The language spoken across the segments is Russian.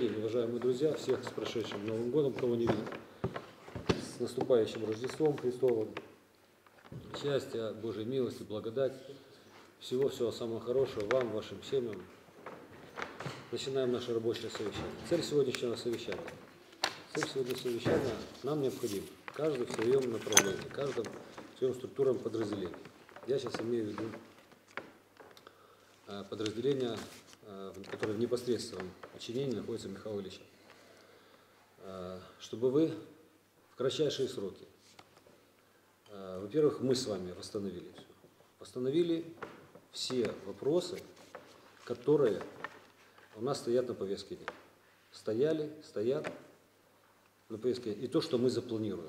день, уважаемые друзья, всех с прошедшим Новым годом, кого не видел, с наступающим Рождеством Христовым, счастья, Божьей милости, благодать, всего самого хорошего вам, вашим семьям. Начинаем наше рабочее совещание. Цель сегодняшнего совещания. Нам необходим каждый в своем направлении, каждый в своем структурном подразделении. Я сейчас имею в виду подразделения, которые в непосредственном подчинении находятся Михаила Ильича. Чтобы вы в кратчайшие сроки, во-первых, мы с вами восстановили все вопросы, которые у нас стоят на повестке дня. Стоят на повестке дня. И то, что мы запланируем.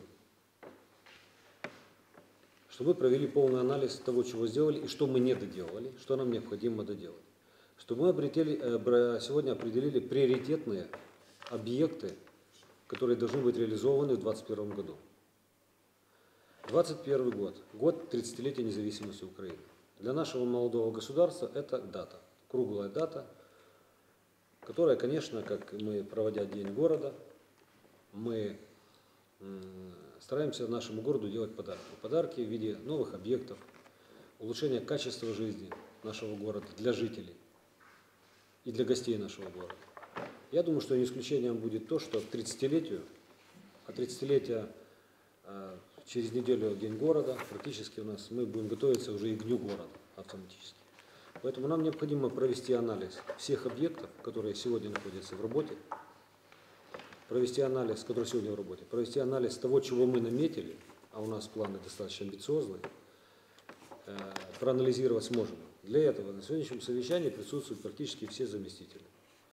Чтобы мы провели полный анализ того, чего сделали и что мы не доделали, что нам необходимо доделать. Чтобы мы сегодня определили приоритетные объекты, которые должны быть реализованы в 2021 году. 2021 год, год 30-летия независимости Украины. Для нашего молодого государства это дата, круглая дата, которая, конечно, как мы, проводя День города, мы стараемся нашему городу делать подарки. Подарки в виде новых объектов, улучшения качества жизни нашего города для жителей и для гостей нашего города. Я думаю, что не исключением будет то, что к 30-летию, а 30-летие через неделю День города, практически мы будем готовиться уже и к Дню города автоматически. Поэтому нам необходимо провести анализ всех объектов, которые сегодня находятся в работе, провести анализ того, чего мы наметили, а у нас планы достаточно амбициозные, проанализировать сможем. Для этого на сегодняшнем совещании присутствуют практически все заместители.